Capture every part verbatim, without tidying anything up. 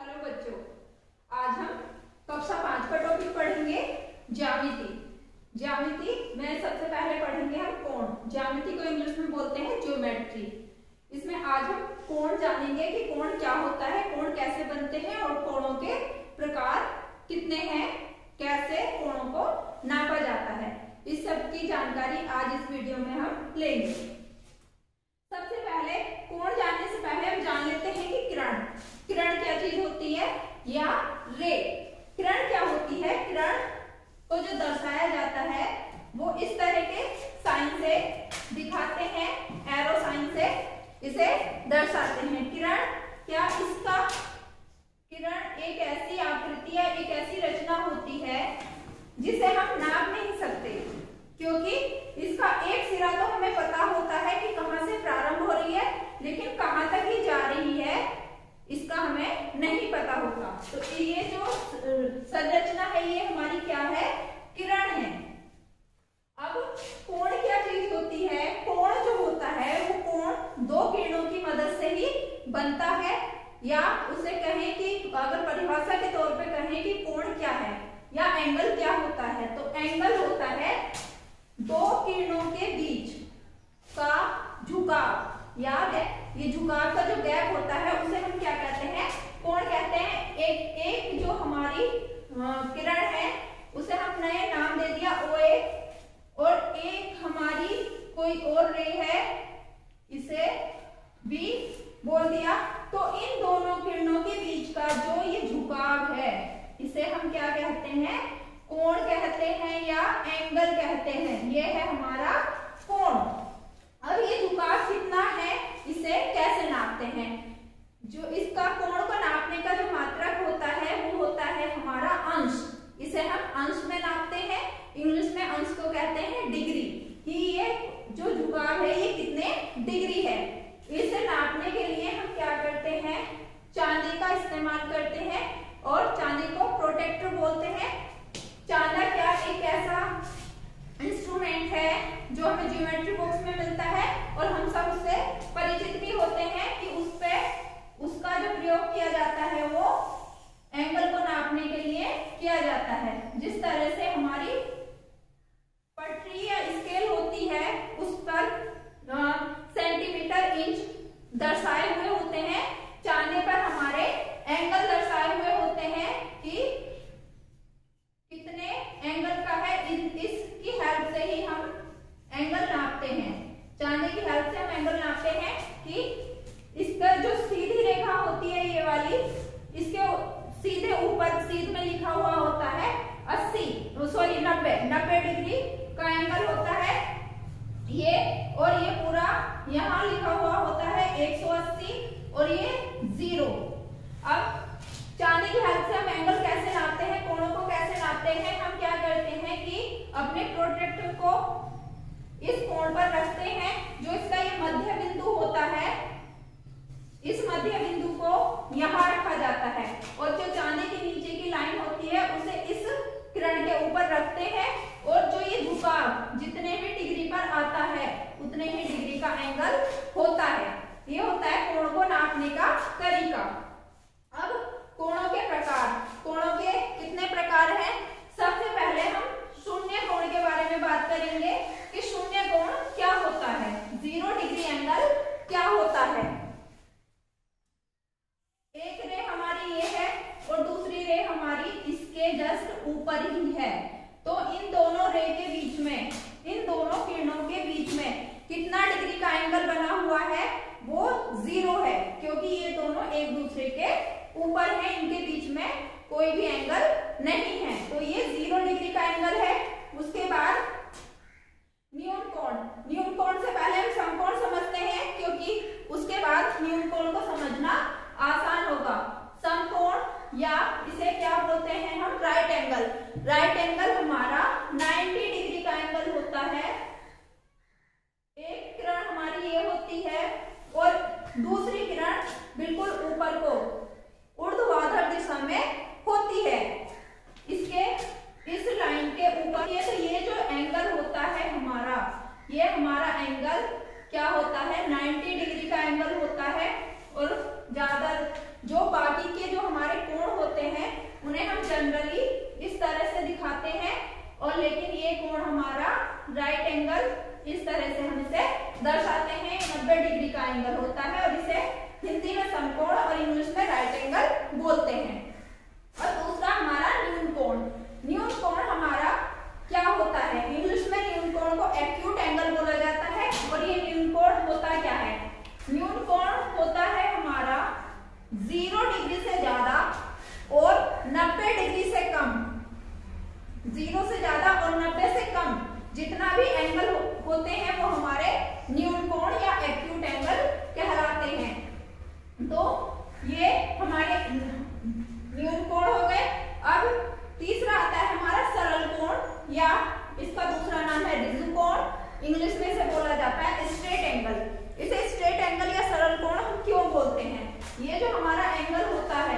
Hello बच्चों, आज हम कक्षा पांच का टॉपिक पढ़ेंगे ज्यामिति। ज्यामिति में सबसे पहले पढ़ेंगे हम कोण। ज्यामिति को इंग्लिश में बोलते हैं ज्योमेट्री। इसमें आज हम कोण जानेंगे कि कोण क्या होता है, कोण कैसे बनते हैं और कोणों के प्रकार कितने हैं, कैसे कोणों को नापा जाता है। इस सब की जानकारी आज इस वीडियो में हम लेंगे। सबसे पहले कोण जानने से पहले हम जान लेते हैं कि किरण किरण क्या चीज होती है या रे। किरण क्या होती है? किरण को जो दर्शाया जाता है वो इस तरह के साइन से दिखाते हैं, एरो साइन से इसे दर्शाते हैं। किरण क्या इसका किरण एक ऐसी आकृति या एक ऐसी रचना होती है जिसे हम नाप नहीं सकते, क्योंकि इसका एक सिरा तो हमें पता होता है कि कहां से प्रारंभ हो रही है, लेकिन कहां तक ही जा रही है इसका हमें नहीं पता होता। तो ये जो संरचना है ये हमारी क्या है? किरण है। अब कोण क्या चीज होती है? कोण जो होता है वो कोण दो किरणों की मदद से ही बनता है, या उसे कहें कि अगर परिभाषा के तौर पे कहें कि कोण क्या है या एंगल क्या होता है, तो एंगल होता है दो किरणों के बीच का झुकाव, या ये झुकाव का जो गैप होता है उसे हम क्या कहते हैं? कोण कहते हैं। एक एक जो हमारी किरण है उसे हम नए नाम दे दिया ओ ए, और एक हमारी कोई और रे है इसे बी बोल दिया। तो इन दोनों किरणों के बीच का जो ये झुकाव है इसे हम क्या कहते हैं? कोण कहते हैं या एंगल कहते हैं। ये है हमारा कोण। अब ये झुकाव कितना है इसे कैसे नापते हैं? जो इसका कोण को नापने का जो मात्रक होता है वो होता है हमारा अंश। इसे हम अंश में नापते हैं। इंग्लिश में अंश को कहते हैं डिग्री, कि ये जो झुकाव है ये कितने डिग्री है। इसे नापने के लिए हम क्या करते हैं? चांदी का इस्तेमाल करते हैं, और चांदी को प्रोटेक्टर बोलते हैं। चांदा क्या एक ऐसा इंस्ट्रूमेंट है जो हमें ज्योमेट्री बॉक्स में मिलता है, और हम सब उससे परिचित भी होते हैं कि उस पे उसका जो प्रयोग किया जाता है वो एंगल को नापने के लिए किया जाता है। जिस तरह से हमारी पटरी या स्केल होती है उस पर सेंटीमीटर इंच दर्शाए हुए होते हैं, चांदे पर हमारे एंगल दर्शाए हुए होते हैं कि कितने एंगल का है। इसकी हेल्प से ही हम एंगल नापते हैं। चांदी की हेल्प से हम एंगल नापते हैं कि इसका जो सीधी रेखा होती है ये वाली, इसके सीधे ऊपर सीध में लिखा हुआ होता है अस्सी सॉरी नब्बे नब्बे डिग्री का एंगल होता है ये, और ये पूरा यहाँ लिखा हुआ होता है एक सौ अस्सी और ये जीरो। अब चांदी की हेल्प से हम एंगल कैसे नापते हैं, कोणों को कैसे नापते हैं? हम क्या करते हैं कि अपने प्रोट्रैक्टर को इस कोण पर रखते हैं, जो इसका ये मध्य बिंदु होता है, इस मध्य बिंदु को यहाँ रखा जाता है, और जो चांदी के नीचे की लाइन होती है उसे इस किरण के ऊपर रखते हैं, और जो ये झुकाव जितने भी डिग्री पर आता है उतने ही डिग्री का एंगल होता है। ये होता है कोण को नापने का तरीका। अब कोणों के प्रकार। कोणों के कितने प्रकार हैं? सबसे पहले हम शून्य कोण के बारे में बात करेंगे कि शून्य कोण क्या होता है, जीरो डिग्री एंगल क्या होता है। एक रे हमारी ये है और दूसरी रे हमारी इसके जस्ट ऊपर ही है, तो इन दोनों रे के बीच में, इन दोनों किरणों के बीच में कितना डिग्री का एंगल बना हुआ है? वो जीरो है, क्योंकि ये दोनों एक दूसरे के ऊपर है, इनके बीच में कोई भी एंगल नहीं है, तो ये जीरो डिग्री का एंगल है। उसके बाद न्यून कोण। न्यून कोण से पहले हम समकोण समझते हैं, क्योंकि उसके बाद न्यून कोण को समझना आसान होगा। समकोण या इसे क्या बोलते हैं हम? Right angle. राइट एंगल हमारा नब्बे डिग्री का एंगल होता है। एक किरण हमारी ये होती है और दूसरी किरण बिल्कुल ऊपर को ऊर्ध्वाधर दिशा में होती है, इसके इस लाइन के ऊपर। ये तो ये जो एंगल होता है हमारा, ये हमारा एंगल क्या होता है? नब्बे डिग्री का एंगल होता है, और ज्यादा जो बाकी के जो हमारे राइट एंगल बोलते हैं। और दूसरा हमारा न्यून कोण। न्यून कोण हमारा क्या होता है, इंग्लिश में न्यून कोण को एक्यूट एंगल बोला जाता है। और ये न्यून कोण होता क्या है, न्यून कोण होता है हमारा जीरो डिग्री से ज्यादा और नब्बे डिग्री से कम। जीरो से ज्यादा और नब्बे से कम जितना भी एंगल हो, होते हैं वो हमारे न्यून कोण या एक्यूट एंगल कहलाते हैं। तो ये हमारे न्यून कोण हो गए। अब तीसरा आता है हमारा सरल कोण या इसका दूसरा नाम है रिजु कोण। इंग्लिश में इसे बोला जाता है स्ट्रेट एंगल। इसे स्ट्रेट एंगल या सरल कोण हम क्यों बोलते हैं, ये जो हमारा एंगल होता है,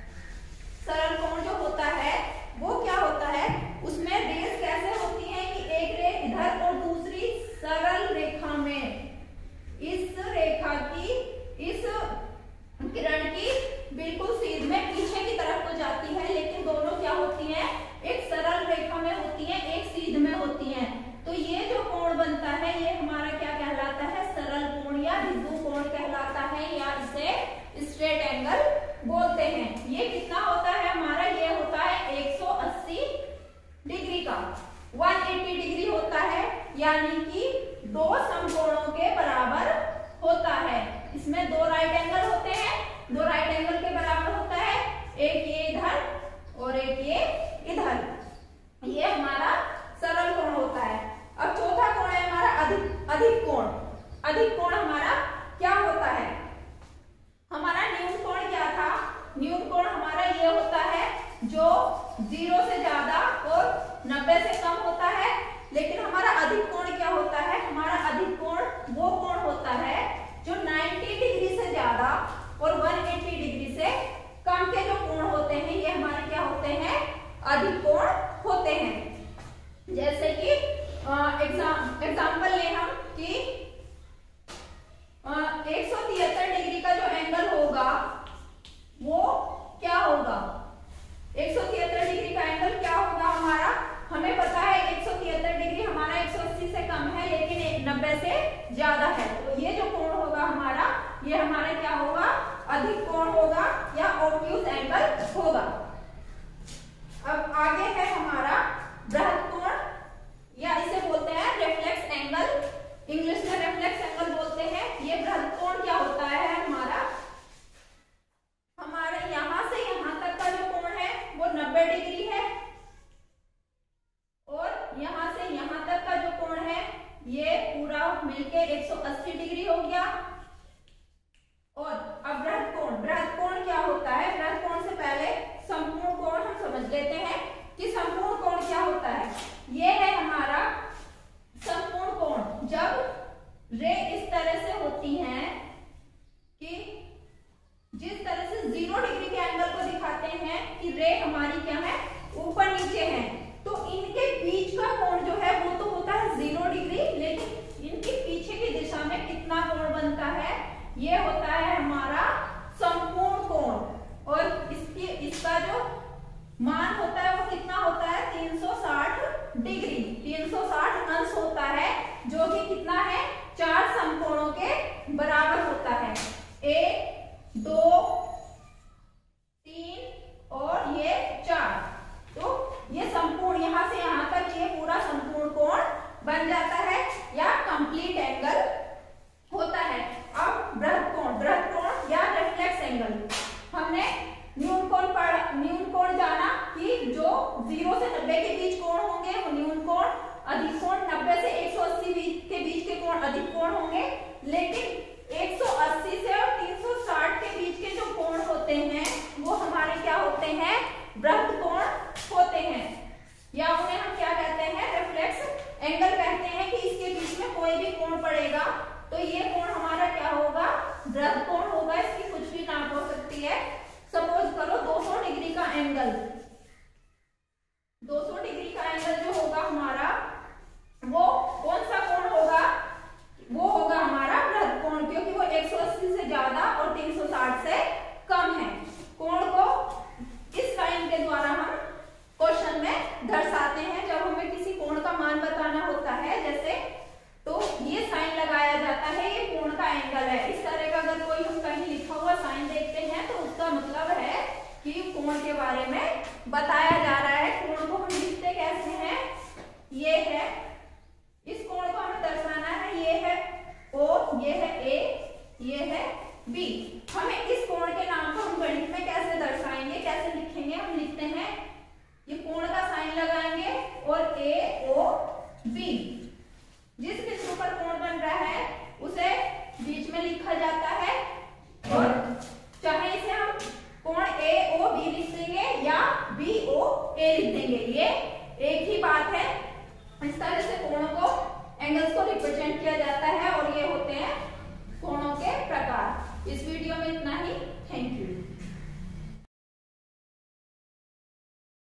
सरल कोण जो होता है वो क्या होता है, उसमें रेस कैसे होती है कि एक रे इधर और दूसरी सरल रेखा में, इस रेखा की, इस किरण की बिल्कुल सीध में पीछे की तरफ तो जाती है, लेकिन दोनों क्या होती हैं, एक सरल रेखा में होती हैं, एक सीध में होती हैं। तो ये जो कोण बनता है ये हमारा क्या कहलाता है, सरल कोण या रिजु कोण कहलाता है, या इसे स्ट्रेट एंगल बोलते हैं। ये कितना होता है हमारा, ये होता है एक सौ अस्सी डिग्री का, एक सौ अस्सी डिग्री होता है, यानी कि दो समकोणों के बराबर होता है। इसमें दो राइट एंगल होते हैं, दो राइट एंगल के बराबर होता है, एक ये इधर और एक ये इधर। ये हमारा सरल कोण होता है। अब चौथा कोण है हमारा अधिक अधिक कोण। अधिक कोण हमारा क्या होता है, हमारा न्यून कोण क्या था, न्यून कोण हमारा ये होता है जो जीरो से ज्यादा और नब्बे से कम होता है। लेकिन हमारा अधिक कोण क्या होता है, हमारा अधिक कोण वो कोण होता है जो नब्बे डिग्री से ज्यादा और एक सौ अस्सी डिग्री से कम के जो कोण होते हैं ये हमारे क्या होते हैं, अधिक कोण होते हैं। जैसे कि एग्जाम एग्जाम्पल ले हम कि एक सौ तिहत्तर डिग्री का जो एंगल होगा वो क्या होगा, एक सौ तिहत्तर डिग्री का एंगल क्या होगा हमारा, हमें पता है एक सौ तिहत्तर डिग्री हमारा एक सौ अस्सी से कम है लेकिन नब्बे से ज्यादा है। तो ये जो कोण होगा हमारा, ये हमारा क्या होगा, अधिक कोण होगा या ऑब्ट्यूज एंगल होगा। अब आगे है हमारा बृहद कोण या इसे बोलते हैं रिफ्लेक्स एंगल। इंग्लिश में रिफ्लेक्स एंगल बोलते हैं। ये बृहद कोण क्या होता है हमारा, हमारे यहां से यहां तक का जो कोण है वो नब्बे डिग्री है और यहां से यहां तक का जो कोण है ये पूरा मिलके एक सौ अस्सी डिग्री हो गया। और अब बृहद कोण, बृहद कोण क्या होता है, बृहद कोण से पहले संपूर्ण कोण हम समझ लेते हैं कि संपूर्ण कोण क्या होता है। ये है हमारा संपूर्ण कोण, जब रे इस तरह से होती हैं कि जिस तरह से जीरो डिग्री के एंगल को दिखाते हैं कि रे हमारी क्या है, ऊपर नीचे है, तो इनके बीच का कोण जो है वो तो होता है जीरो डिग्री, लेकिन इनके पीछे की दिशा में कितना कोण बनता है, ये होता है हमारा संपूर्ण कोण। और इसकी इसका जो मान होता है वो कितना होता है, तीन सौ साठ डिग्री, तीन सौ साठ अंश होता है, जो कि कितना है, चार समकोणों के बराबर होता है। एक, दो, तीन और ये चार। तो ये संपूर्ण यहां से यहां तक ये पूरा संपूर्ण कोण बन जाता है या कंप्लीट एंगल होता है। अब बृहद कोण, बृहद कोण या रिफ्लेक्स एंगल, हमने न्यून कोण पढ़ा, न्यून कोण जाना कि जो जीरो से नब्बे के बीच कोण होंगे वो न्यून कोण, अधिक कोण नब्बे से एक सौ अस्सी के बीच के कोण अधिक कोण होंगे, लेकिन एक सौ अस्सी से और तीन सौ साठ के बीच के जो कोण होते हैं वो हमारे क्या होते हैं, बृहद कोण होते हैं, या उन्हें हम क्या कहते हैं, रिफ्लेक्स एंगल कहते हैं। कि इसके बीच में कोई भी कोण पड़ेगा तो ये कोण हमारा क्या होगा, बृहद कोण होगा। इसकी कुछ भी नाप हो सकती है। सपोज करो दो सौ डिग्री का एंगल, दो सौ डिग्री का एंगल जो होगा हमारा वो कौन सा कोण होगा, वो होगा हमारा बृहद कोण, क्योंकि वो एक सौ अस्सी से ज्यादा और तीन सौ साठ से कम है। कोण को इस लाइन के द्वारा हम क्वेश्चन में दर्शाते हैं जब हमें किसी कोण का मान बताना होता है, जैसे तो ये साइन लगाया जाता है, ये कोण का एंगल है। इस तरह का अगर कोई हम कहीं लिखा हुआ साइन देखते हैं तो उसका मतलब बताया जा रहा है। कोण को हम लिखते कैसे हैं, ये है, इस कोण को हमें दर्शाना है, ये है O, ये है A, ये है B। हमें इस कोण के नाम को हम गणित में कैसे दर्शाएंगे, कैसे लिखेंगे, हम लिखते हैं ये कोण का साइन लगाएंगे और A O B। जिस बिंदु पर कोण बन रहा है उसे बीच में लिखा जाता